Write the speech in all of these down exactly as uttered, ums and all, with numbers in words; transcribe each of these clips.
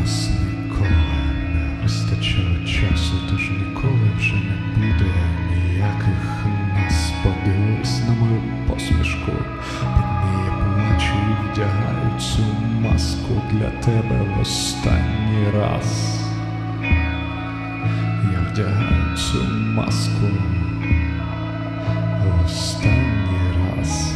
нас ніколи не вистачало часу, тож ніколи вже не буде ніяких нас. Подивись на мою посмішку, під неї плачу і вдягаю цю маску для тебе в останній раз. Я вдягаю цю маску в останній раз.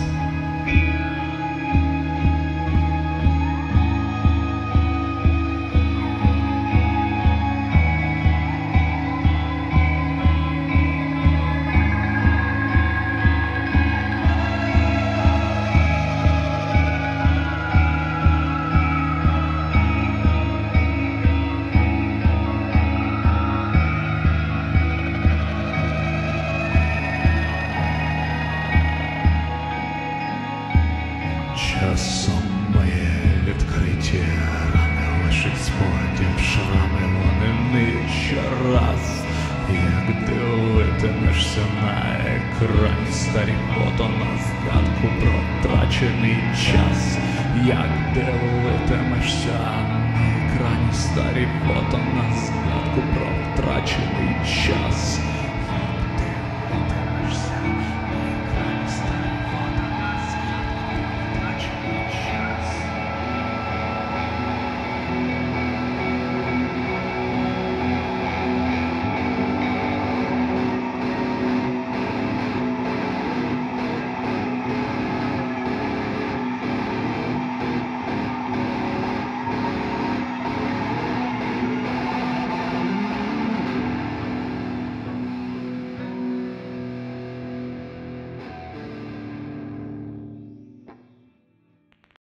Часом моє відкриті рани лишить спогадів шрами, вони ниють щораз. Як дивитимешся на екрані старі фото на згадку про втрачений час. Як дивитимешся на екрані старі фото на згадку про втрачений час.